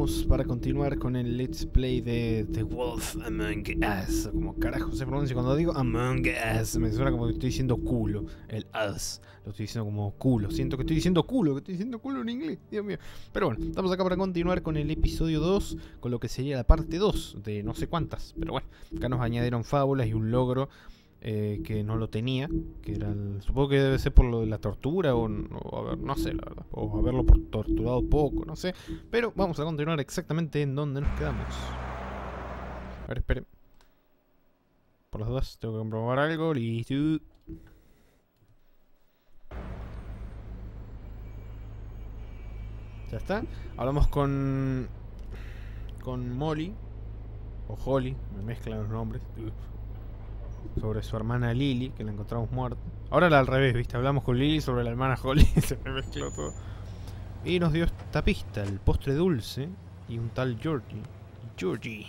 estamos para continuar con el Let's Play de The Wolf Among Us. Como carajo se pronuncia cuando digo Among Us. Me suena como que estoy diciendo culo. El us. Lo estoy diciendo como culo. Siento que estoy diciendo culo. Que estoy diciendo culo en inglés. Dios mío. Pero bueno, estamos acá para continuar con el episodio 2. Con lo que sería la parte 2 de no sé cuántas. Pero bueno, acá nos añadieron fábulas y un logro. Que no lo tenía, que era supongo que debe ser por lo de la tortura o no sé, la verdad, o haberlo torturado poco, no sé, pero vamos a continuar exactamente en donde nos quedamos. A ver, esperen. Por las dudas, tengo que comprobar algo. Listo. Ya está. Hablamos con Molly o Holly, me mezclan los nombres. Sobre su hermana Lily, que la encontramos muerta. Ahora al revés, ¿viste? Hablamos con Lily sobre la hermana Holly. Se me mezcló todo. Y nos dio esta pista, el postre dulce y un tal Georgie.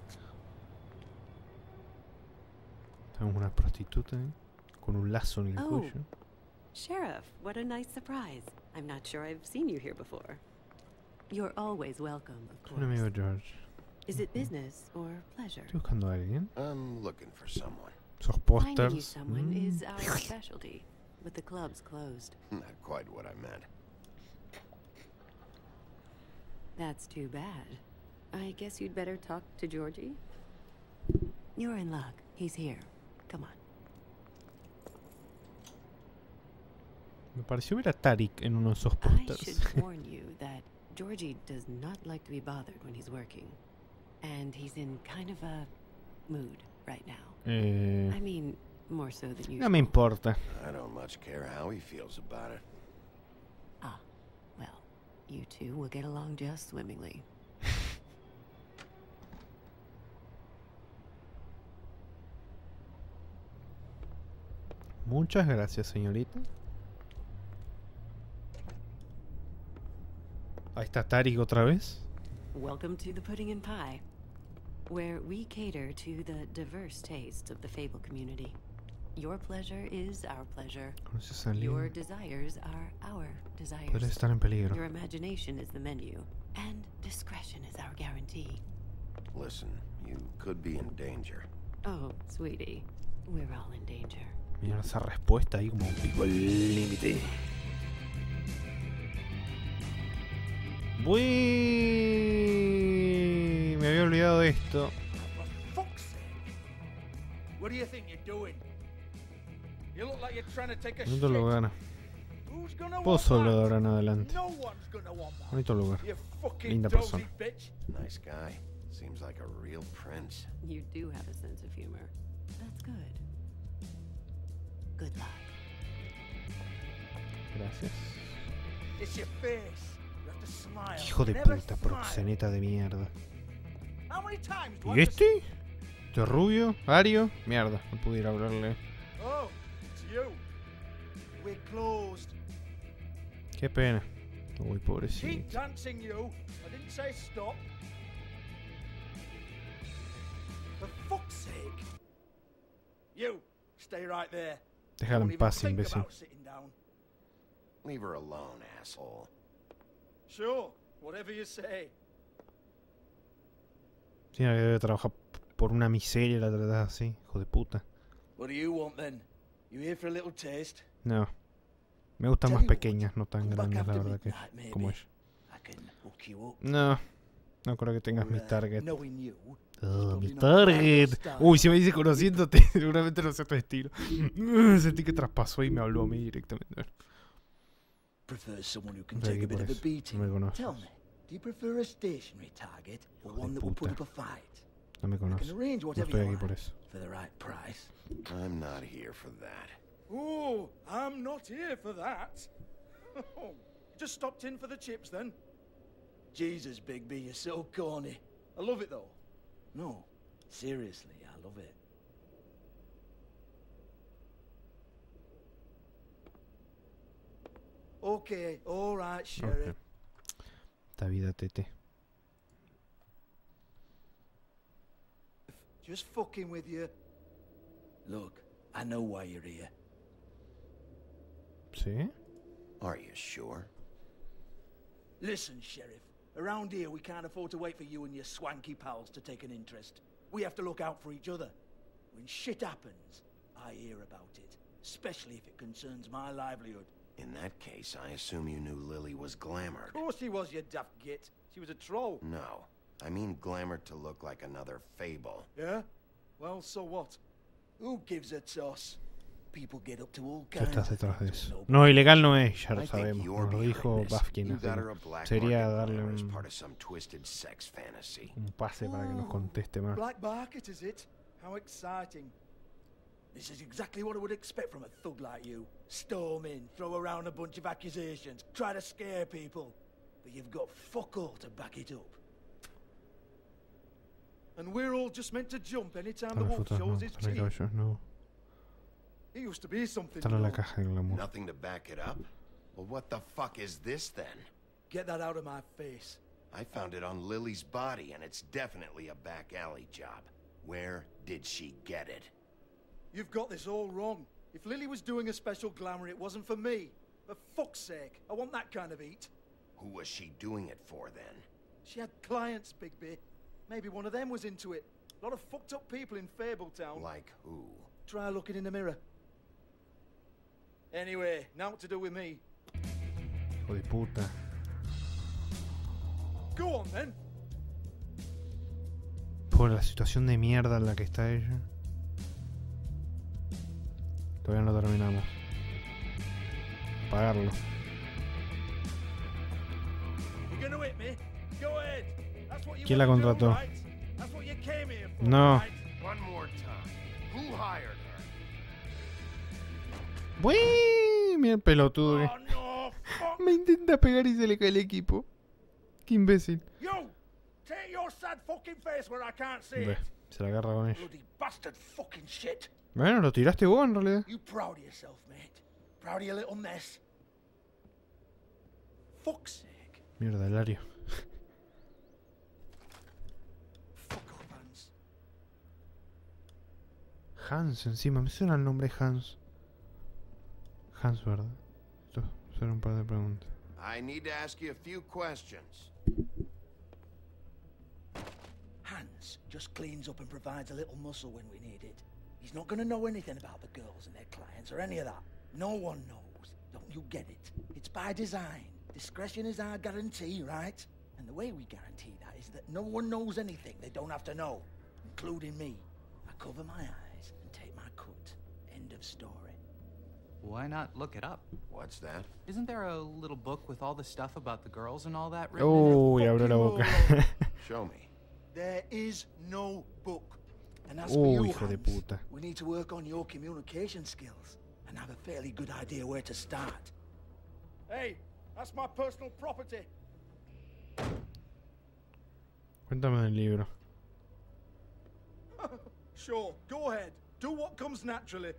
Tenemos una prostituta con un lazo en el cuello. Sheriff, what a nice surprise. I'm not sure I've seen you here before. You're always welcome, of Un amigo course. George. Is it business or pleasure? Estoy buscando a alguien. I'm looking for someone. Esos Finding you pósters. someone is our specialty, but the club's closed. Not quite what I meant. That's too bad. I guess you'd better talk to Georgie. You're in luck. He's here. Come on. Me pareció ver a Tarik en uno de esos I pósters. should warn you that Georgie does not like to be bothered when he's working. And he's in kind of a mood right now. I mean, more so than usual. No me importa. I don't much care how he feels about it. Ah, well, you two will get along just swimmingly. Muchas gracias, señorita. Ahí está Tarik otra vez. Welcome to the Pudding and Pie, where we cater to the diverse tastes of the Fable community. Your pleasure is our pleasure. ¿Conoces a Your Lily? desires are our desires. Podría estar en peligro. Your imagination is the menu, and discretion is our guarantee. Listen, you could be in danger. Oh, sweetie, we're all in danger. Mira esa respuesta ahí como un pico al límite. Uy, me había olvidado de esto. For fuck's sake. What do you think you're doing? You look like you're trying to take a Bonito shit. lugar. Who's gonna Puedo want solo de that? ahora en adelante. No one's gonna want that. Bonito lugar. You fucking Linda dozy persona. bitch. Nice guy. Seems like a real prince. You do have a sense of humor. That's good. Good luck. Gracias. It's your face. You have to smile. Hijo de Never puta, smile. proxeneta de mierda. How many times do I ¿Y have to este? ¿Este rubio? ¿Ario? Mierda, no pudiera hablarle. Oh, it's you. We're closed. Qué pena. Uy, Keep pobrecito. dancing, you. I didn't say stop. For fuck's sake. You, stay right there. Déjala Don't en even paz, think imbécil. about sitting down. Leave her alone, asshole. Sure, whatever you say. Sí, debe trabajar por una miseria y la tratás así, hijo de puta. What do you want then? You here for a little taste? No. Me gustan Tell más you what, pequeñas, no tan come back grandes, la after verdad que midnight, maybe. como ella. I can hook you up. No. No creo que tengas Or, mi target. Knowing you, Oh, mi probably not target. my style. Uy, si me dice conociéndote, seguramente no sea tu estilo. Sentí que traspasó y me habló a mí directamente. prefer someone who can No estoy take aquí a por bit of a eso. beating. No me conoces. Tell me, do you prefer a stationary target or Hijo de one that will put puta. up a fight? No me I can conoces. arrange No whatever estoy you aquí por like eso. for the right price. I'm not here for that. Oh, I'm not here for that. Just stopped in for the chips then. Jesus, Bigby, you're so corny. I love it though. No, seriously, I love it. Okay, all right, Sheriff. Ok. Esta vida, tete. Just fucking with you. Look, I know why you're here. ¿Sí? Are you sure? Listen, Sheriff, Around here, we can't afford to wait for you and your swanky pals to take an interest. We have to look out for each other. When shit happens, I hear about it, especially if it concerns my livelihood. In that case, I assume you knew Lily was glamored. Of course she was, you daft git. She was a troll. No, I mean glamored to look like another fable. Yeah? Well, so what? Who gives a toss? People get up to all Tú kinds estás of detrás de things, eso. but No, ilegal no es, ya I lo think sabemos. you're Nos lo dijo behind this. Bafkin. You así got que her a black sería market darle glamour as un part of some twisted sex fantasy. pase para que nos conteste más. Black market, is it? How exciting. This is exactly what I would expect from a thug like you. Storm in, throw around a bunch of accusations, try to scare people. But you've got fuck all to back it up. And we're all just meant to jump anytime the Están las wolf fotos, no. shows his Están los teeth. caballos, no. He used to be something. Están en la caja de glamour. Nothing to back it up? Well, what the fuck is this then? Get that out of my face. I found it on Lily's body, and it's definitely a back alley job. Where did she get it? You've got this all wrong. If Lily was doing a special glamour, it wasn't for me. For fuck's sake, I want that kind of eat. Who was she doing it for then? She had clients, Bigby. Maybe one of them was into it. A lot of fucked up people in Fabletown. Like who? Try looking in the mirror. Anyway, now what to do with me? Hijo de puta. Go on then. Por la situación de mierda en la que está ella. Todavía no terminamos. Pagarlo. You're gonna hit me? Go ahead. That's what you ¿Quién la wanna do, contrató? right? That's what you came here for, No. right? One more time. Who hired her? ¡Uy! Mira el pelotudo Oh no, fuck. que me intenta pegar y se le cae el equipo. Qué imbécil. You! Take your sad fucking face where I can't see Ve, it. se la agarra con ella. Bloody bastard fucking shit. Bueno, lo tiraste vos en realidad. You proud of yourself, mate? Proud of your little mess? Fuck's sake. Mierda, Hilario. Fuck off, Hans. Hans encima, me suena el nombre Hans. Hans, ¿verdad? Esto son un par de preguntas. I need to ask you a few questions. Hans just cleans up and provides a little muscle when we need it. He's not gonna know anything about the girls and their clients or any of that. No one knows. Don't you get it? It's by design. Discretion is our guarantee, right? And the way we guarantee that is that no one knows anything they don't have to know, including me. I cover my eyes and take my cut. End of story. Why not look it up? What's that? Isn't there a little book with all the stuff about the girls and all that written Uy, abrió la boca. Show me. There is no book. And as for you, Hijo de Hans, puta. we need to work on your communication skills and have a fairly good idea where to start. Hey, that's my personal property. Cuéntame del libro. Sure, go ahead. Do what comes naturally.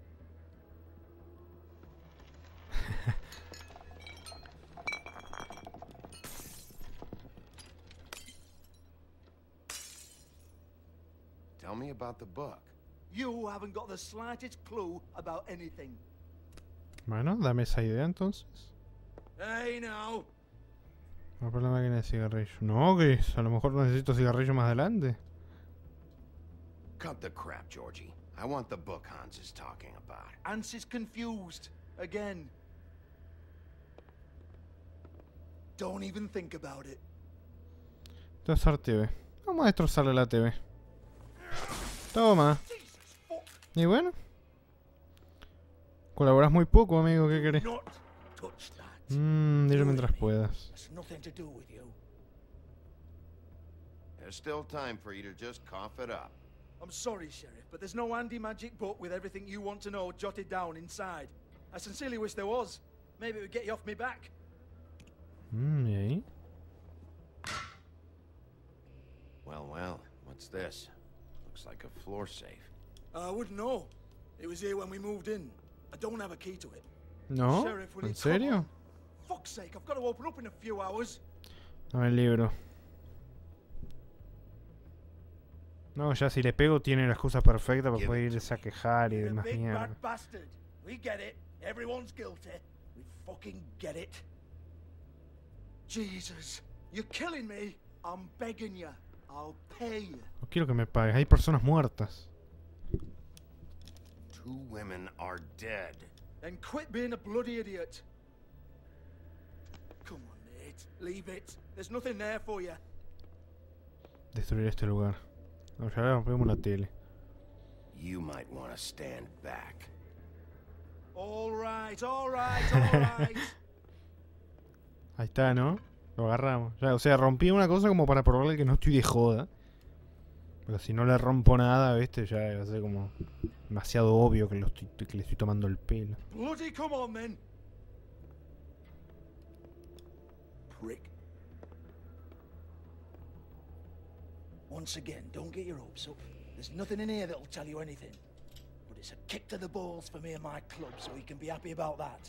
Tell me about the book. You haven't got the slightest clue about anything. Bueno, dame esa idea entonces. Hey, now. No por la máquina de cigarrillo. No, que a lo mejor necesito cigarrillo más adelante. Cut the crap, Georgie. I want the book Hans is talking about. Hans is confused. Again. Don't even think about it. Destrozar TV. Vamos a destrozarle la TV. Toma. Jesus fuck. Y bueno. Colaboras muy poco, amigo. ¿Qué querés? Not touch that. Dilo mientras puedas. It's nothing to do with you. There's still time for you to just cough it up. I'm sorry, Sheriff, but there's no handy magic book with everything you want to know jotted down inside. I sincerely wish there was. Maybe it would get you off me back. ¿Y ahí? Well, well, what's this? Looks like a floor safe. I wouldn't know. It was here when we moved in. I don't have a key to it. ¿No? Sheriff, will ¿En you come serio? on? Fuck's sake, I've got to open up in a few hours. Dame el libro. No, ya si le pego tiene la excusa perfecta para poder irse a quejar y You're a demás big mierda. bad bastard. We get it. Everyone's guilty. We fucking get it. Jesus, You're killing me. I'm begging you. I'll pay you. No quiero que me pagues. Hay personas muertas. 2 women are dead. Then quit being a bloody idiot. Come on, Nate. Leave it. There's nothing there for you. Destruir este lugar. No, ya rompemos la tele. You might want to stand back. All right, all right, all right. Ahí está, ¿no? Lo agarramos. Ya, o sea, rompí una cosa como para probarle que no estoy de joda. Pero si no le rompo nada, ¿viste? Ya va a ser como demasiado obvio que, que le estoy tomando el pelo. Bloody come on, then. Prick. Once again, don't get your hopes up. There's nothing in here that'll tell you anything. But it's a kick to the balls for me and my club, so you can be happy about that.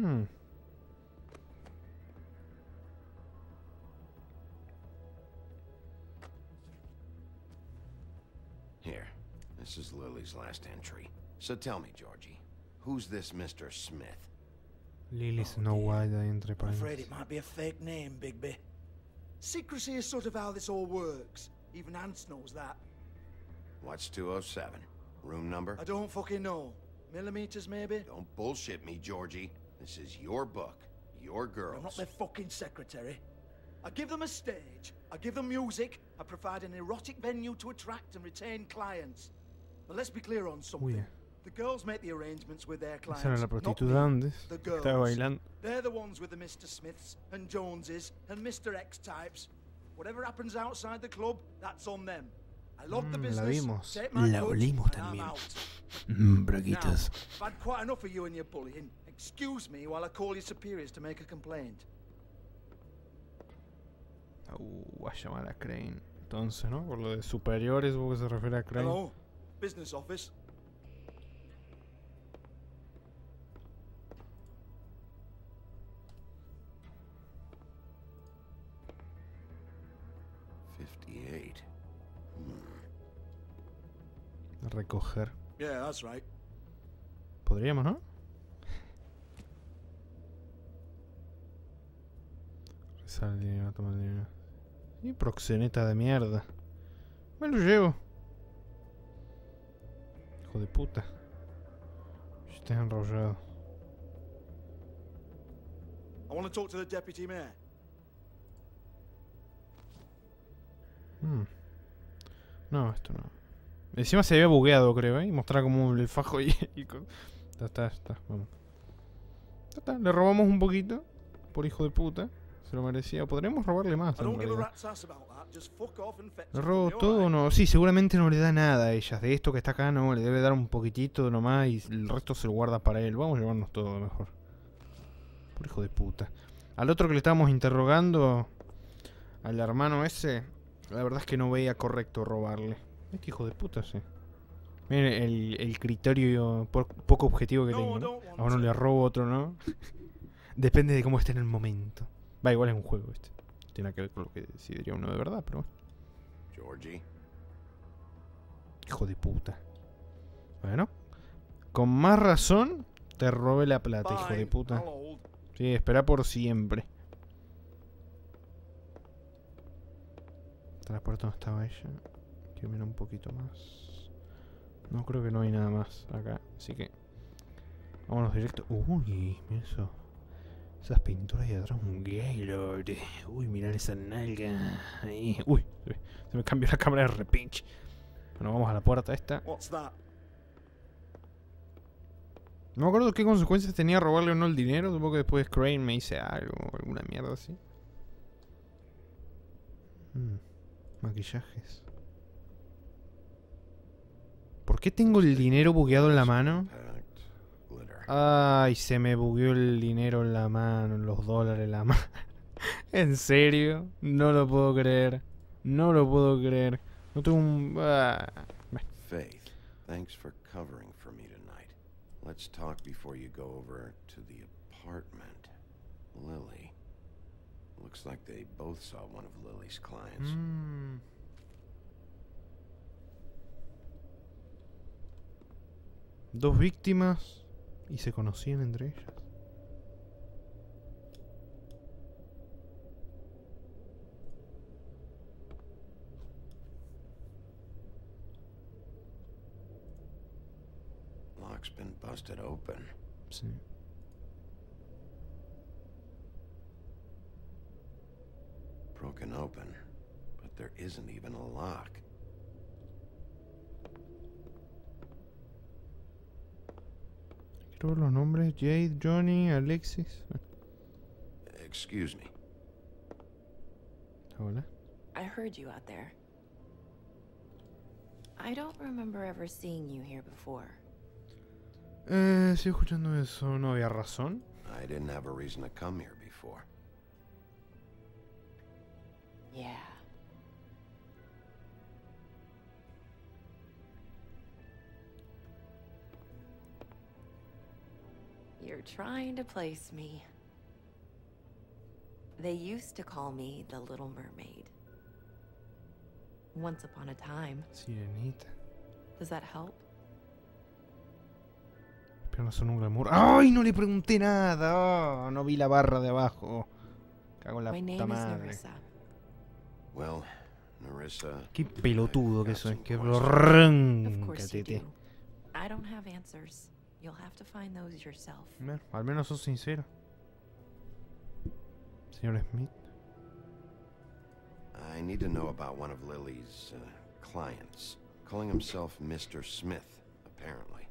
Here, this is Lily's last entry. So tell me, Georgie, who's this Mr. Smith? Lily Snow White ahí entre I'm afraid paréntesis. it might be a fake name, Bigby. Secrecy is sort of how this all works. Even Ants knows that. What's 207? Room number? I don't fucking know. Millimeters, maybe? Don't bullshit me, Georgie. This is your book. Your girls. I'm not their fucking secretary. I give them a stage. I give them music. I provide an erotic venue to attract and retain clients. But let's be clear on something. Uy, The girls make the arrangements with their clients. esa era la not prostituta me. antes. The Estaba girls. bailando. They're the ones with the Mr. Smiths and Joneses and Mr. X types. Whatever happens outside the club, that's on them. I love the La business. vimos. Take my La cut, olimos and I'm también. out. Braguitas. Now, I've had quite enough of you and your bullying. Excuse me while I call your superiors to make a complaint. Va a llamar a Crane. Entonces, ¿no? Por lo de superiores, supongo que se refiere a Crane. Hello, business office. Recoger. Yeah, that's right. Podríamos, ¿no? Rezar el dinero, tomar el dinero. Y proxeneta de mierda. Me lo llevo. Hijo de puta. Estás enrollado. I want to talk to the deputy mayor. No, esto no. Encima se había bugueado, creo, ¿eh? Y mostraba como el fajo y... Está, vamos. Está, le robamos un poquito. Por hijo de puta. Se lo merecía. Podríamos robarle más, I en don't give a realidad. rat's ass about that. Just fuck off and fetch ¿Le it robo from me, todo o alright? no? Sí, seguramente no le da nada a ellas. De esto que está acá no, le debe dar un poquitito nomás y el resto se lo guarda para él. Vamos a llevarnos todo mejor. Por hijo de puta. Al otro que le estábamos interrogando, al hermano ese, la verdad es que no veía correcto robarle. Este hijo de puta, sí. Miren el criterio poco objetivo que No, tengo, I ¿no? don't want A uno to. le robo, a otro no. Depende de cómo esté en el momento. Va, igual es un juego, ¿viste? No tiene nada que ver con lo que decidiría uno de verdad, pero bueno. Georgie? Hijo de puta. Bueno. Con más razón te robé la plata, hijo de Fine, puta. I'll hold. Sí, espera por siempre. Hasta la puerta no estaba ella. Quiero mirar un poquito más. No, creo que no hay nada más acá. Así que vámonos directo. Uy, mira eso. Esas pinturas ahí atrás, un Gaylord. Uy, mirá esa nalga. Ahí. Uy, se me cambió la cámara de repinche. Bueno, vamos a la puerta esta. What's that? No me acuerdo qué consecuencias tenía robarle o no el dinero. Supongo que después Crane me hice algo o alguna mierda así. Maquillajes. ¿Por qué tengo el dinero bugueado en la mano? Ay, se me bugueó el dinero en la mano, los dólares en la mano. ¿En serio? No lo puedo creer. No lo puedo creer. No tengo un... Faith, thanks for covering for me tonight. Let's talk before you go over to the apartment. Lily. Looks like they both saw one of Lily's clients. Dos víctimas y se conocían entre ellas. book's been busted open. Sí. Broken open, but there isn't even a lock. Quiero ver los nombres: Jade, Johnny, Alexis. Excuse me. Hola. I heard you out there. I don't remember ever seeing you here before. Sigo escuchando eso. ¿No había razón? I didn't have a reason to come here before. Yeah. You're trying to place me. They used to call me the Little Mermaid. Once upon a time. Sirenita. Does that help? Pero no son un glamour. ¡Ay! No le pregunté nada. Oh, no vi la barra de abajo. Cago en la My name puta is madre. Nerissa. Well, Nerissa. Qué pelotudo que soy. Qué Of course you borráncatete. do. I don't have answers. You'll have to find those yourself. Bueno, al menos sos sincero. Señor Smith. I need to know about one of Lily's clients. Calling himself Mr. Smith, apparently.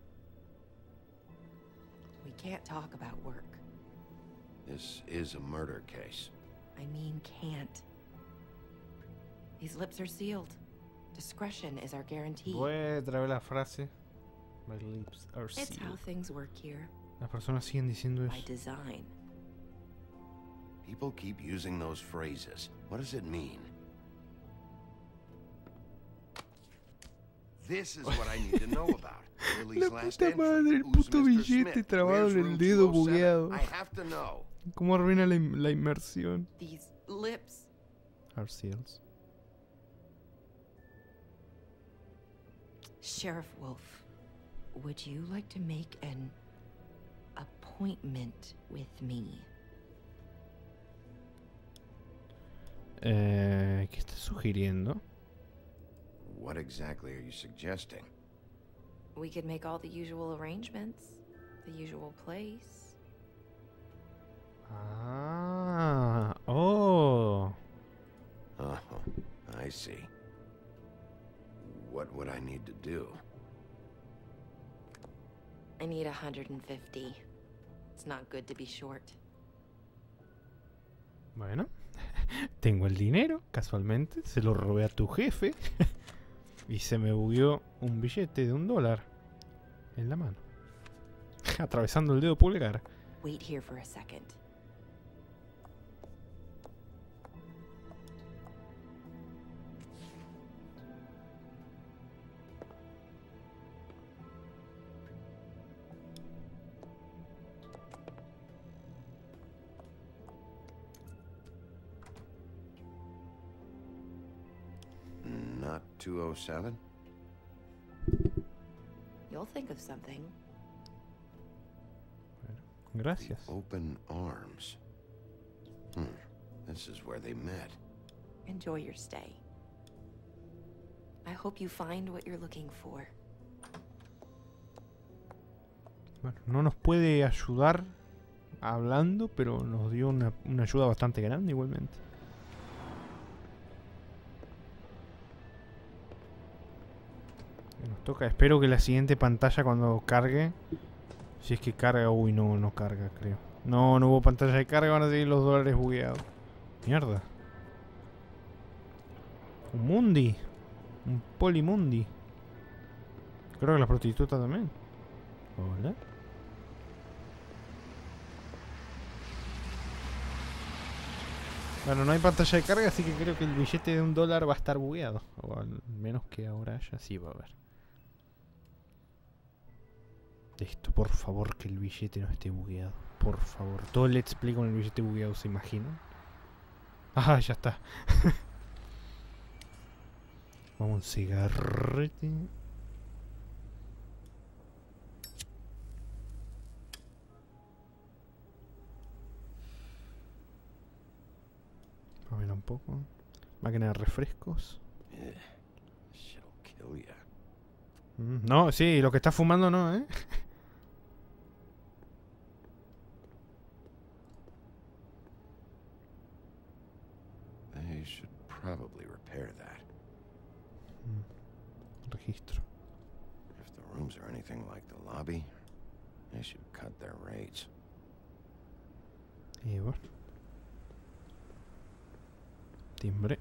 We can't talk about work. This is a murder case. I mean, can't. These lips are sealed. Discretion is our guarantee. Voy a traer la frase. My lips are It's how sealed. things work here. Las personas siguen diciendo By eso. design. People keep using those phrases. What does it mean? This is what I need to know about. Lily's La last puta entry. madre, el Who's puto Mr. billete Smith? trabado Where's en el room dedo 207? bugueado. I have to know. ¿Cómo arruina la inmersión? These lips. Our seals. Sheriff Wolf, would you like to make an appointment with me? ¿Qué estás sugiriendo? What exactly are you suggesting? We could make all the usual arrangements. The usual place. Ah, oh. I see. What would I need to do? I need 150. It's not good to be short. Bueno, tengo el dinero, casualmente, se lo robé a tu jefe y se me bugueó un billete de $1 en la mano, atravesando el dedo pulgar. Wait here for a second. Not 207? You'll think of something. Gracias. Open arms. This is where they met. Enjoy your stay. I hope you find what you're looking for. Bueno, no nos puede ayudar hablando, pero nos dio una ayuda bastante grande igualmente. Nos toca, espero que la siguiente pantalla cuando cargue, si es que carga, uy no carga creo. No hubo pantalla de carga, van a seguir los dólares bugueados. Mierda. Un mundi. Un polimundi. Creo que la prostituta también. Hola. Bueno, no hay pantalla de carga, así que creo que el billete de $1 va a estar bugueado. O al menos que ahora ya sí va a haber. Listo, por favor que el billete no esté bugueado. Por favor. Todo el let's play con el billete bugueado, ¿se imaginan? Ah, ya está. Vamos, un cigarrete. A ver un poco. Máquina de refrescos. Shit'll kill ya. No, sí, lo que está fumando no, ¿eh? They should probably repair that. Registro. If the rooms are anything like the lobby, they should cut their rates. Y bueno. Timbre.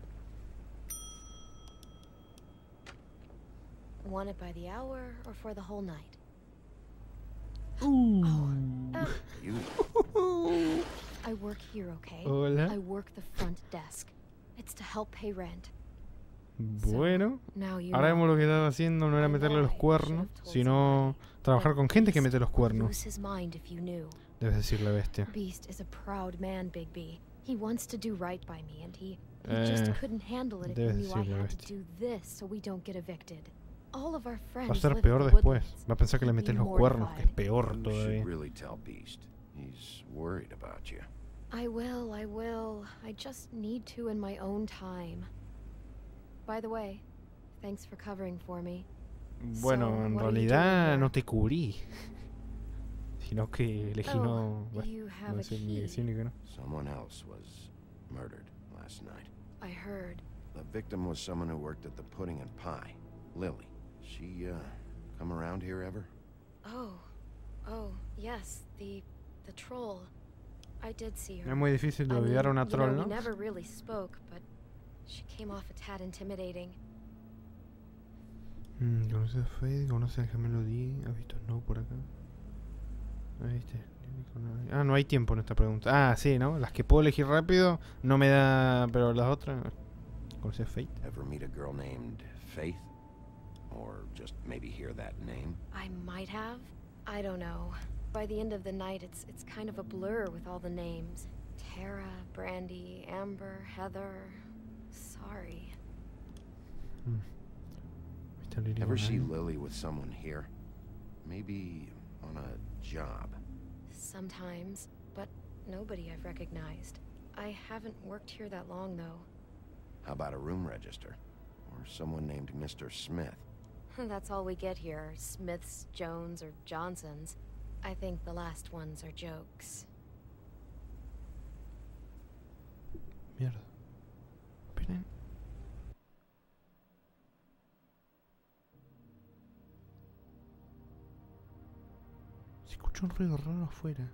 Want it by the hour or for the whole night? You? I work here, okay? Hola. I work the front desk. It's to help pay rent. Bueno. Now you Ahora know. vemos lo que estaba haciendo. No era meterle los cuernos, sino trabajar con gente que mete los cuernos. Lose his mind if you knew. Debes decirle, bestia. Beast is a proud man, Bigby. He wants to do right by me, and he just couldn't handle it if he knew I had to do this so we don't get evicted. All of our friends Va a ser live in peor the después. woodlands. Va a pensar que le He'd metes be los cuernos, que es mortified. peor You todavía. should really tell Beast. He's worried about you. I will. I just need to in my own time. By the way, thanks for covering for me. Bueno, So, en what are you realidad doing no here? te cubrí. Sino que elegí no... Bueno, you have no a decir ni que sí key. ni que no. Someone else was murdered last night. I heard. The victim was someone who worked at the Pudding and Pie, Lily. She, come around here ever? Oh, yes, the troll. I did see her. Es muy difícil de I olvidar a mean, una you know, troll, we ¿no? never really spoke, but she came off a tad intimidating. Conoce a Fade, conoce al gemelo D. ¿Has visto Snow por acá? Ahí viste. Ah, no hay tiempo en esta pregunta. Ah, sí, ¿no? Las que puedo elegir rápido no me da... Pero las otras... ¿Conoce a Fate? Ever meet a girl named Faith? Or just maybe hear that name? I might have. I don't know. By the end of the night, it's kind of a blur with all the names. Tara, Brandy, Amber, Heather. Sorry. ¿Viste a Lily Ever con see alguien? Lily with someone here? Maybe on a job? Sometimes, but nobody I've recognized. I haven't worked here that long, though. How about a room register? Or someone named Mr. Smith? That's all we get here, Smiths, Jones, or Johnsons. I think the last ones are jokes. Mierda. Esperen. Se escucha un ruido raro afuera.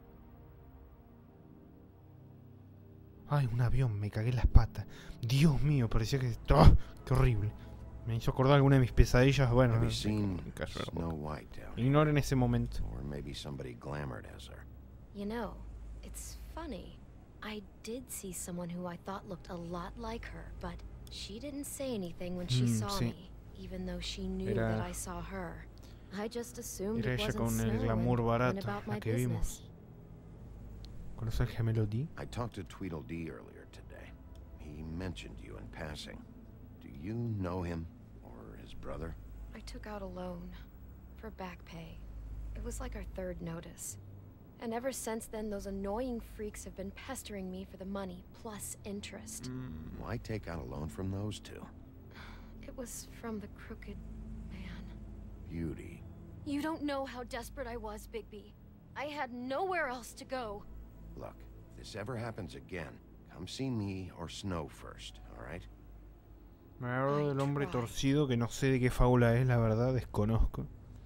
Ay, un avión, me cagué en las patas. Dios mío, parecía que... ¡Oh! ¡Qué horrible! Me hizo acordar alguna de mis pesadillas. Bueno, Have you me seen cayó la Snow boca. White down here? Ignoren ese momento. Or maybe somebody glamored as her? You know, it's funny. I did see someone who I thought looked a lot like her, but she didn't say anything when she saw sí. me, even though she knew Era- that I saw her. I just assumed Era it ella wasn't con el Snow glamour and went barato, about la my que business. vimos. ¿Conoce al gemelo D? I talked to Tweedledee earlier today. He mentioned you in passing. Do you know him? Or his brother? I took out a loan for back pay. It was like our third notice. And ever since then, those annoying freaks have been pestering me for the money, plus interest. Why take out a loan from those two? It was from the crooked man. Beauty. You don't know how desperate I was, Bigby. I had nowhere else to go. Look, if this ever happens again, come see me or Snow first, alright? Me agarro del hombre try. torcido que no sé de qué fábula es, la verdad, desconozco.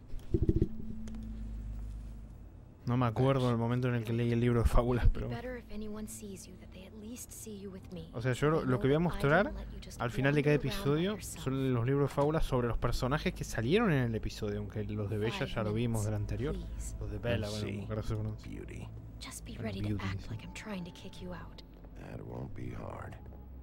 No me acuerdo del momento en el que leí el libro de fábulas, pero... Better if anyone sees you, that they at least see you with me. O sea, yo lo que voy a mostrar al final de cada episodio son los libros de fábulas sobre los personajes que salieron en el episodio, aunque los de Bella ya lo vimos del anterior. Los de Bella, bueno, Sí. como carajo se pronuncia. Beauty. Just be Bueno, ready to beauty, act sí. like I'm trying to kick you out. That won't be hard.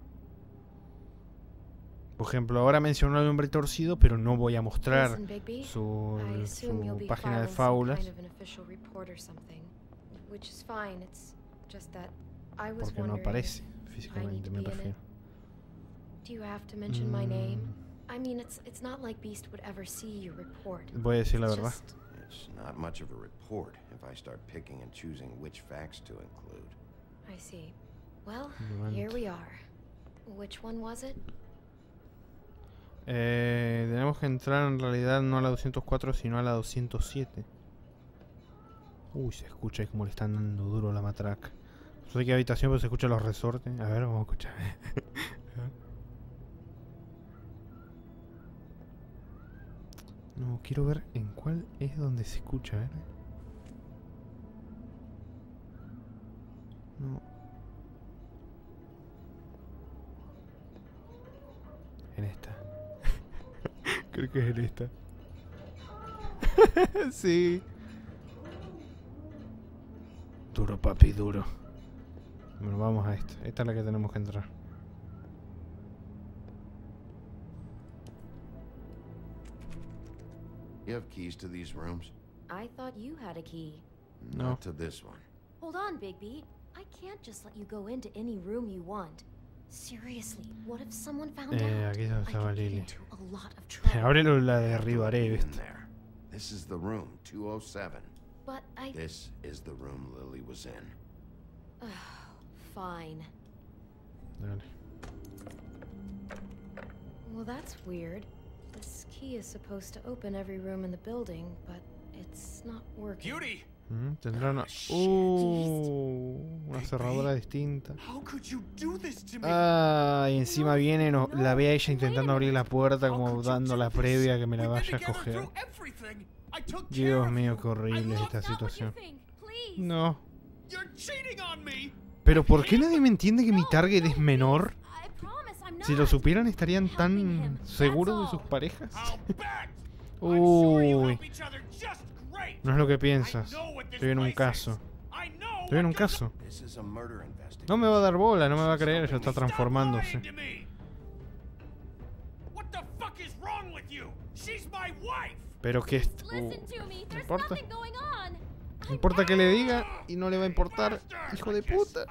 Por ejemplo, ahora mencionó al hombre torcido, pero no voy a mostrar Listen, Bigby, su I assume you'll be página de filing some fábulas, kind of an official report or something, which is fine. It's just that I was porque no wondering aparece if físicamente, me be in refiero. it. Do you have to mention my name? I mean, it's not like Beast would ever see your report. Voy a decir la It's verdad. just- It's not much of a report if I start picking and choosing which facts to include. I see. Well, Bueno. here we are. Which one was it? Tenemos que entrar en realidad no a la 204, sino a la 207. Uy, se escucha como le están dando duro a la matraca. No sé qué habitación, pero se escuchan los resortes. A ver, vamos a escuchar. No, quiero ver en cuál es donde se escucha, ¿eh? No. En esta. Creo que es en esta. Sí. Duro, papi, duro. Bueno, vamos a esta. Esta es la que tenemos que entrar. You have keys to these rooms? I thought you had a key. No. Not to this one. Hold on, Bigby. I can't just let you go into any room you want. Seriously, what if someone found out? Aquí es donde estaba I could get Lily. into a lot of trouble. Ábrelo, la derribaré, In ¿viste? there. This is the room 207. But I... This is the room Lily was in. Fine. Dale. Well, that's weird. This key is supposed to open every room in the building, but it's not working. Beauty! Tendrá una... una cerradura distinta. Y encima viene, la ve a ella intentando abrir la puerta, como dando la previa que me la vaya a coger. Dios mío, qué horrible es esta situación. No. Pero ¿por qué nadie me entiende que mi target es menor? Si lo supieran, ¿estarían tan seguros de sus parejas? Uy. No es lo que piensas. Estoy en un caso. Estoy en un caso. No me va a dar bola, no me va a creer, ya está transformándose. Pero que... ¿No importa? No importa que le diga y no le va a importar. Hijo de puta.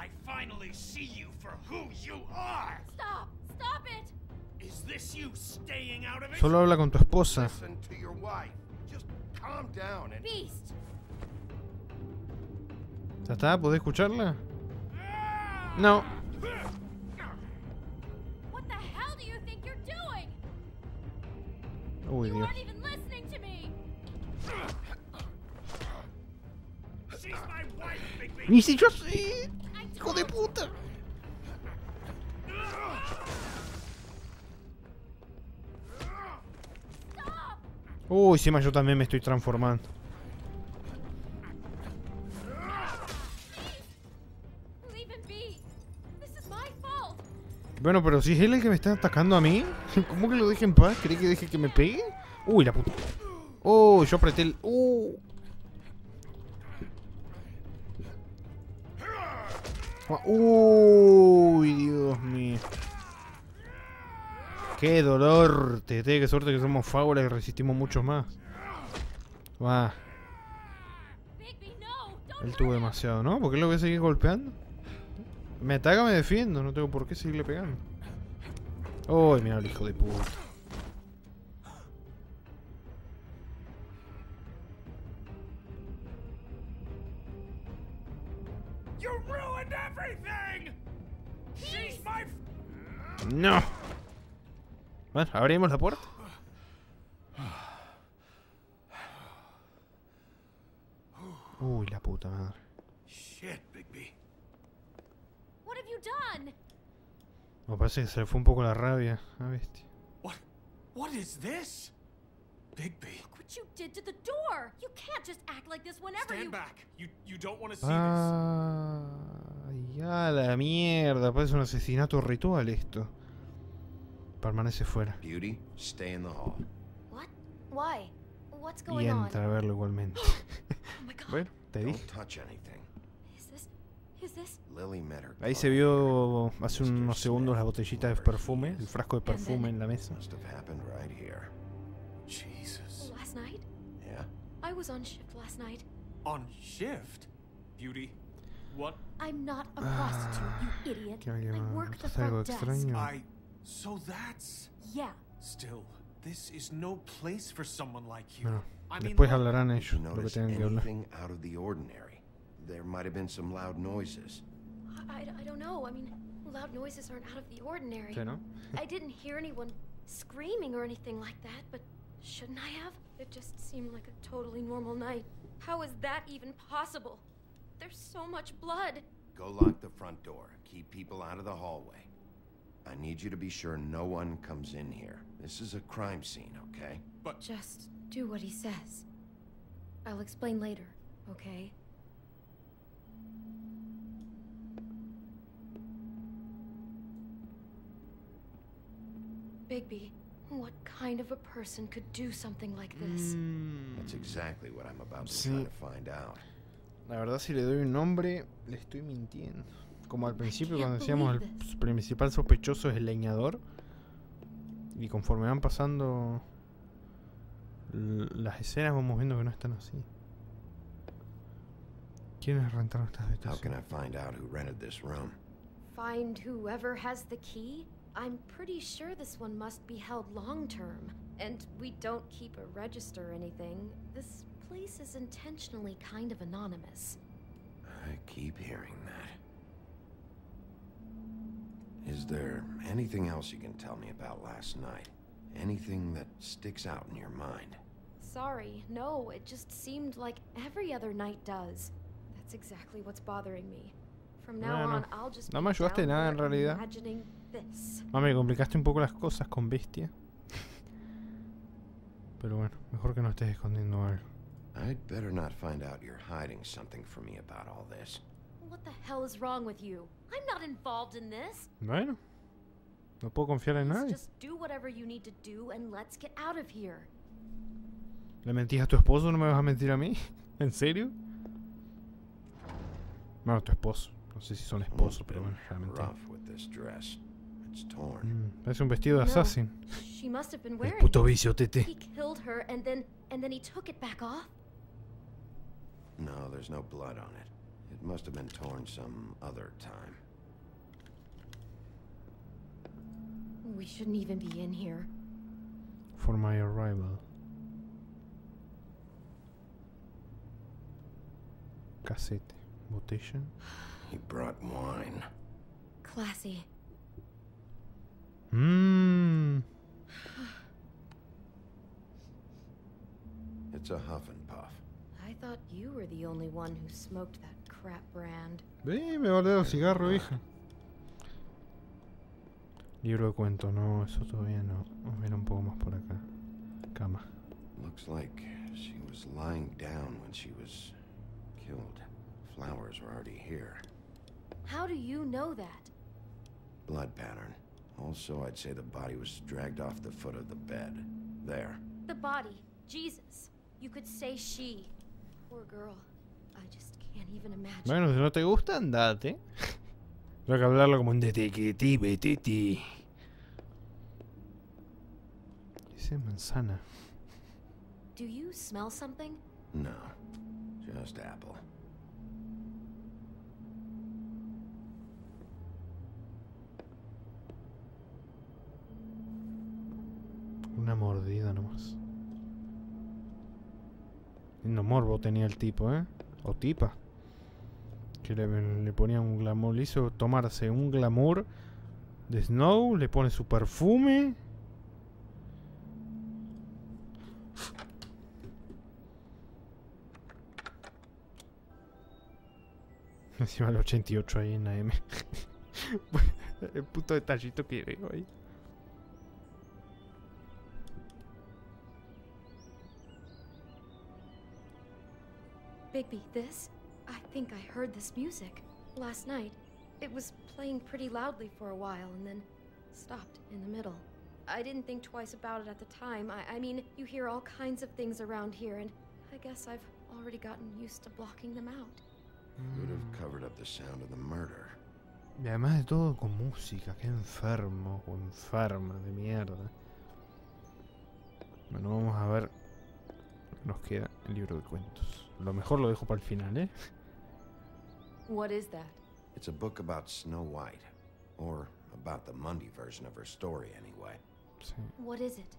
Solo habla con tu esposa. ¿Ya está? ¿Podés escucharla? No. Uy, Dios. Ni si yo sé. Hijo de puta. Uy, encima yo también me estoy transformando. Bueno, pero si es él el que me está atacando a mí, ¿cómo que lo deje en paz? ¿Cree que deje que me pegue? Uy, la puta. Oh, yo apreté el... Uy, Dios mío. Qué dolor. Qué suerte que somos fábulas y resistimos mucho más. Va. Él tuvo demasiado, ¿no? ¿Por qué lo voy a seguir golpeando? Me ataca, me defiendo. No tengo por qué seguirle pegando. Uy, mira el hijo de puta. No. Bueno, abrimos la puerta. Uy, la puta madre. Me parece que se le fue un poco la rabia. Ah, bestia. What is this? Bigby. Look what you did to the door. You can't just act like this whenever Stand back. You don't want to see Ya la mierda. Parece un asesinato ritual esto. Permanece fuera. Beauty, stay in the hall. What? Why? What's Y going on? entra a verlo igualmente. Oh my God. Bueno, te dije. Don't touch anything. Is this? Lily met her Ahí se vio hace unos segundos la botellita de perfume, el frasco de perfume en la mesa. Must have happened right here. Jesus. Last night? Yeah? I was on shift last night. On shift? Beauty. What? I'm not a prostitute, you idiot. ¿Qué hay, I work the ¿Notaste algo front desk. extraño? So that's... Yeah. Still, this is no place for someone like you. Bueno, I mean, después look, hablarán Did ellos you lo que notice tengan que hablar. anything out of the ordinary? There might have been some loud noises. I don't know. I mean, loud noises aren't out of the ordinary. ¿Sí, no? I didn't hear anyone screaming or anything like that, but shouldn't I have? It just seemed like a totally normal night. How is that even possible? There's so much blood. Go lock the front door. Keep people out of the hallway. I need you to be sure no one comes in here. This is a crime scene, okay? But just do what he says. I'll explain later, okay? Bigby, what kind of a person could do something like this? That's exactly what I'm about to try to find out. La verdad, si le doy un nombre, le estoy mintiendo. Como al principio cuando decíamos el principal sospechoso es el leñador. Y conforme van pasando las escenas vamos viendo que no están así. ¿Quiénes rentaron estas habitaciones? How can I find out who rented this room? Find whoever has the key? I'm pretty sure this one must be held long term. And we don't keep a register or anything. This place is intentionally kind of anonymous. I keep hearing that. Is there anything else you can tell me about last night? Anything that sticks out in your mind? Sorry, no, it just seemed like every other night does. That's exactly what's bothering me. From now on, I'll just no me ayudaste nada en realidad. Me complicaste un poco las cosas con Bestia. Pero bueno, mejor que no estés escondiendo algo. I'd better not find out you're hiding something from me about all this. What the hell is wrong with you? I'm not involved in this. Bueno, no puedo confiar en nadie. Just do whatever you need to do and let's get out of here. ¿Le mentís a tu esposo? ¿No me vas a mentir a mí? ¿En serio? Bueno, tu esposo. No sé si son esposos, pero bueno, realmente. Parece un vestido de assassin. El puto vicio, tete. He killed her and then he took it back off. No, there's no blood on it. It must have been torn some other time. We shouldn't even be in here. For my arrival. Cassette. Botella. He brought wine. Classy. It's a Huff and Puff. I thought you were the only one who smoked that crap brand. Ve, me vale el cigarro, hija. Libro de cuentos, no, eso todavía no. Vamos a ver un poco más por acá. Cama. Looks like she was lying down when she was killed. Flowers were already here. How do you know that? Blood pattern. Also, I'd say the body was dragged off the foot of the bed. There. The body. Jesus. You could say she. Poor girl. I just can't even imagine. Bueno, si no te gusta, andate. Tengo que hablarlo como un detective, titi. Dice manzana. Do you smell something? No. Just apple. Una mordida nomás. Lindo morbo tenía el tipo, ¿eh? O tipa. Que le ponía un glamour. Le hizo tomarse un glamour de Snow. Le pone su perfume. Encima el 88 ahí en la M. El puto detallito que veo ahí. Bigby, this? I think I heard this music. Last night. It was playing pretty loudly for a while and then stopped in the middle. I didn't think twice about it at the time. I mean, you hear all kinds of things around here and I guess I've already gotten used to blocking them out. Would have covered up the sound of the murder. Y además de todo con música, qué enfermo o enferma de mierda. Bueno, vamos a ver. Nos queda el libro de cuentos. Lo mejor lo dejo para el final, ¿eh? What is that? It's a book about Snow White. Or about the Mundy version of her story, anyway. Sí. What is it?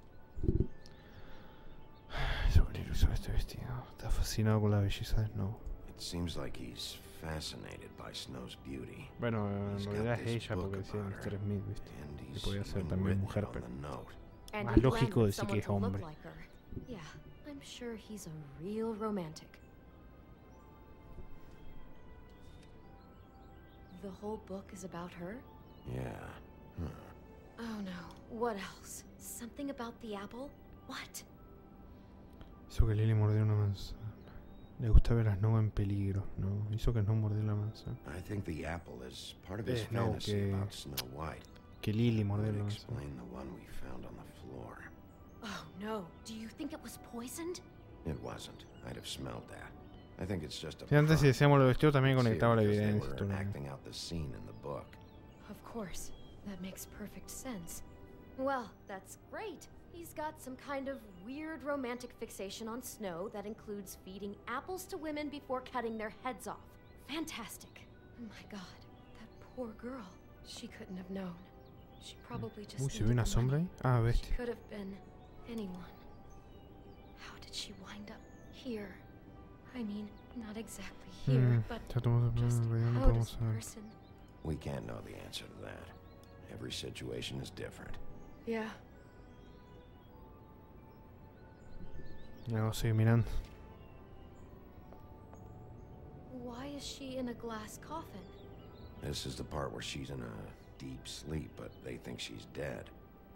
Sobre el uso de este vestido. Está fascinado con la belleza de Snow. It seems like he's fascinated by Snow's beauty. Bueno, en realidad es ella porque decía Mr. Smith, ¿viste? Y podía ser también mujer, pero... Más lógico decir que es hombre. Yeah, I'm sure he's a real romantic. The whole book is about her? Yeah. Huh. Oh no. What else? Something about the apple? What? Hizo que Lily mordiera una manzana. Le gusta ver a Snow en peligro, ¿no? Hizo que Snow mordiera la manzana. I think the apple is part of his fantasy about Snow White. Que Lily mordiera la manzana. Explain the one we found on the floor. Oh no. Do you think it was poisoned? It wasn't. I'd have smelled that. I think it's just a Si antes si decíamos lo vestido también conectaba la because they evidencia. were acting out the scene in the book. Of course. That makes perfect sense. Well, that's great. He's got some kind of weird romantic fixation on Snow that includes feeding apples to women before cutting their heads off. Fantastic. Oh my god, that poor girl. She couldn't have known. She probably just ¿se ve una sombra ahí? Ah, bestia. She could have been anyone. How did she wind up here? I mean, not exactly here, but just how does a person... We can't know the answer to that. Every situation is different. Yeah. Ya vamos a seguir mirando. Why is she in a glass coffin? This is the part where she's in a deep sleep, but they think she's dead.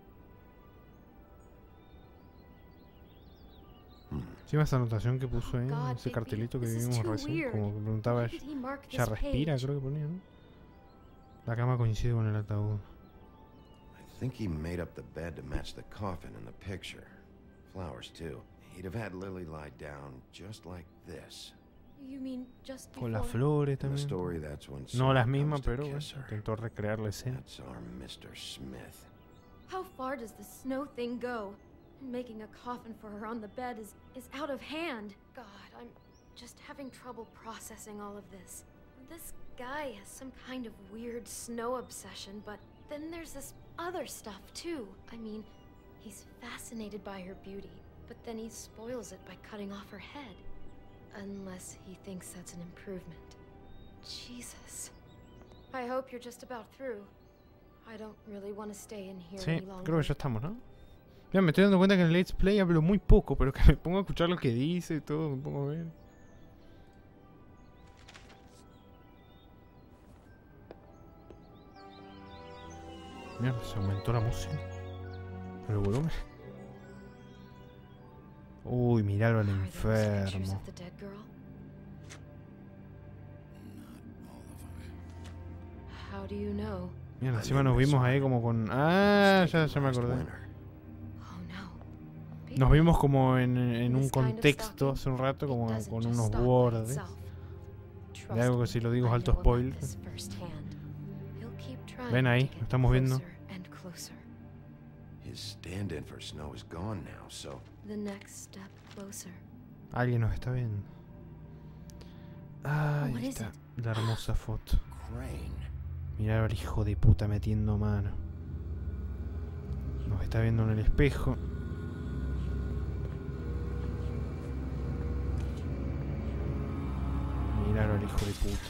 Encima esa anotación que puso ahí, ese cartelito que vimos recién, como que preguntaba, ya respira, creo que ponía, ¿no? La cama coincide con el ataúd. I think he made up the bed to match the coffin in the picture. Flowers too. He'd have had Lily lie down just like this. You mean just con las flores también. Story, that's when no las mismas, pero bueno, intentó recrear la escena. That's our Mr. Smith. How far does the Snow thing go? Making a coffin for her on the bed is out of hand. God, I'm just having trouble processing all of this. This guy has some kind of weird Snow obsession, but then there's this other stuff too. I mean, he's fascinated by her beauty, but then he spoils it by cutting off her head. Unless he thinks that's an improvement. Jesus. I hope you're just about through. I don't really want to stay in here any longer. Creo que ya estamos, ¿no? Ya me estoy dando cuenta que en el Let's Play hablo muy poco, pero que me pongo a escuchar lo que dice y todo, me pongo a ver. Mierda, se aumentó la música. El volumen. Uy, miralo al enfermo. Mira, encima nos vimos ahí como con... Ah, ya me acordé. Nos vimos como en un contexto hace un rato, como con unos bordes. De algo que si lo digo es alto spoiler. Ven ahí, lo estamos viendo. Alguien nos está viendo. Ah, ahí está, la hermosa foto. Mirá al hijo de puta metiendo mano. Nos está viendo en el espejo. Mirá al hijo de puta.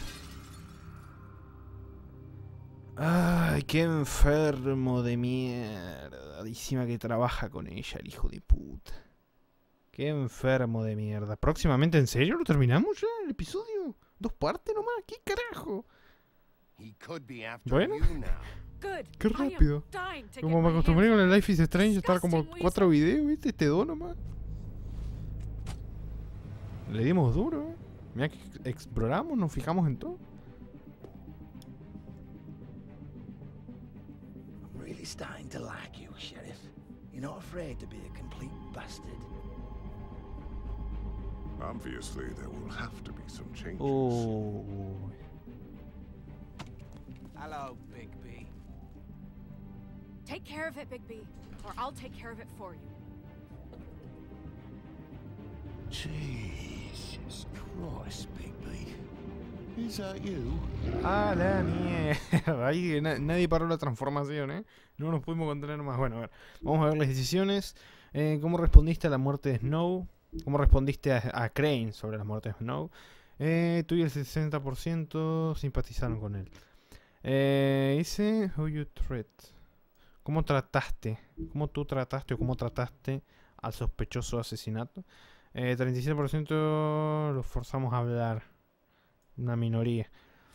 Ay, qué enfermo de mierda. Encima que trabaja con ella, el hijo de puta. Qué enfermo de mierda. Próximamente, ¿en serio? ¿Lo terminamos ya el episodio? ¿2 partes nomás? ¿Qué carajo? Bueno. Qué rápido. Como me acostumbré con el Life is Strange, estar como 4 videos, ¿viste? Este 2 nomás. Le dimos duro, ¿eh? Mirá que exploramos, nos fijamos en todo. I'm really starting to like you, Sheriff. You're not afraid to be a complete bastard. Obviously, there will have to be some changes. Oh. Hello, Bigby. Take care of it, Bigby, or I'll take care of it for you. Jesus Christ, Bigby. Is that you? Ah, la mierda. Ahí nadie paró la transformación, ¿eh? No nos pudimos contener más. Bueno, a ver. Vamos a ver las decisiones. ¿Cómo respondiste a la muerte de Snow? ¿Cómo respondiste a Crane sobre la muerte de Snow? Tú y el 60% simpatizaron con él. Dice Who you treat. ¿Cómo trataste? ¿Cómo tú trataste o cómo trataste al sospechoso asesinato? 37% lo forzamos a hablar. Una minoría.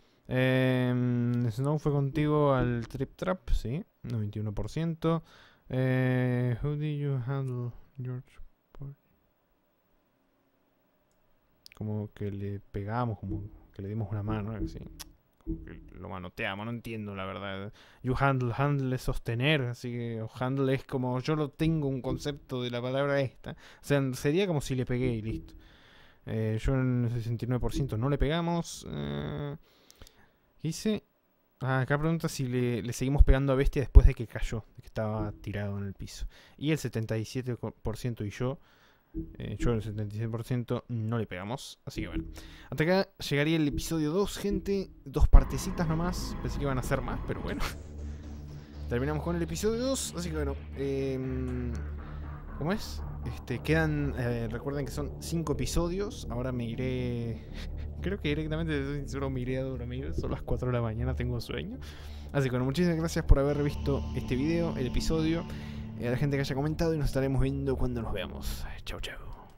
Snow fue contigo al Trip Trap, sí, 91%. How did you handle George? Como que le pegamos, como que le dimos una mano, así. Como que lo manoteamos, no entiendo la verdad. You handle es sostener, así que handle es como yo lo tengo un concepto de la palabra esta. O sea, sería como si le pegué y listo. Yo en el 69% no le pegamos. ¿Qué hice? Acá pregunta si le seguimos pegando a Bestia después de que cayó, de que estaba tirado en el piso. Y el 77% y yo el 77% no le pegamos. Así que bueno, hasta acá llegaría el episodio 2, gente. 2 partecitas nomás. Pensé que iban a ser más, pero bueno. Terminamos con el episodio 2. Así que bueno, ¿cómo es? Quedan, recuerden que son 5 episodios. Ahora me iré... Creo que directamente, solo me iré a dormir. Son las 4 de la mañana, tengo sueño. Así que bueno, muchísimas gracias por haber visto este video, el episodio. A la gente que haya comentado y nos estaremos viendo cuando nos veamos. Chau, chau.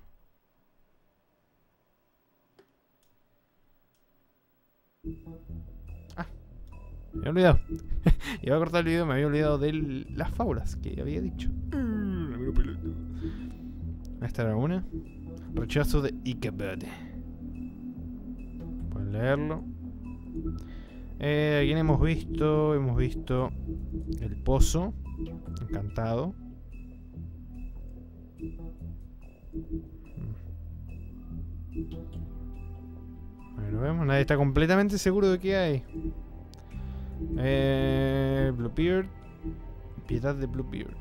Me había olvidado. Iba a cortar el video, me había olvidado de las fábulas que había dicho. Esta era una. Rechazo de Ichabod. Pueden leerlo. ¿Quién hemos visto? Hemos visto El Pozo. Encantado. Bueno, vemos. Nadie está completamente seguro de qué hay. Bluebeard. Piedad de Bluebeard.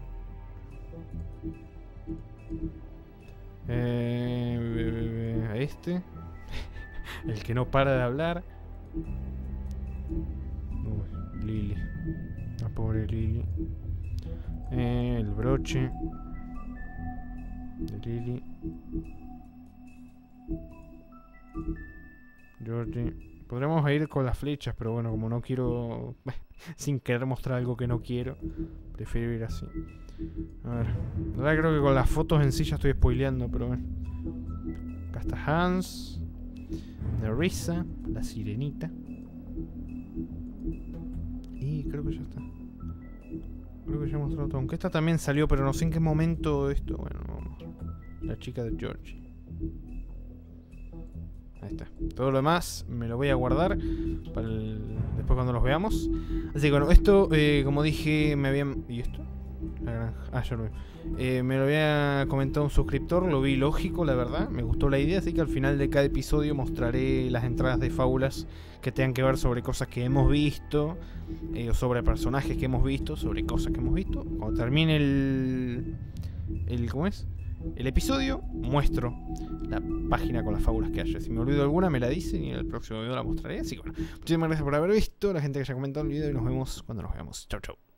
El que no para de hablar. Lily. La pobre Lily. El broche de Lily. Georgie. Podremos ir con las flechas, pero bueno, como no quiero sin querer mostrar algo que no quiero, prefiero ir así. A ver, la verdad creo que con las fotos en sí ya estoy spoileando, pero bueno. Acá está Hans, Nerissa, la sirenita. Y creo que ya está. Creo que ya he mostrado todo. Aunque esta también salió, pero no sé en qué momento esto. Bueno, vamos. La chica de Georgie. Ahí está. Todo lo demás me lo voy a guardar para después cuando los veamos. Así que bueno, esto, como dije, me habían... ¿Y esto? La granja. Ya lo vi. Me lo había comentado un suscriptor, lo vi lógico, la verdad. Me gustó la idea, así que al final de cada episodio mostraré las entradas de fábulas que tengan que ver sobre cosas que hemos visto, o sobre personajes que hemos visto, sobre cosas que hemos visto. Cuando termine ¿cómo es? El episodio, muestro la página con las fábulas que haya. Si me olvido alguna, me la dicen y en el próximo video la mostraré. Así que bueno, muchísimas gracias por haber visto, la gente que haya comentado el video y nos vemos cuando nos veamos. Chau, chau.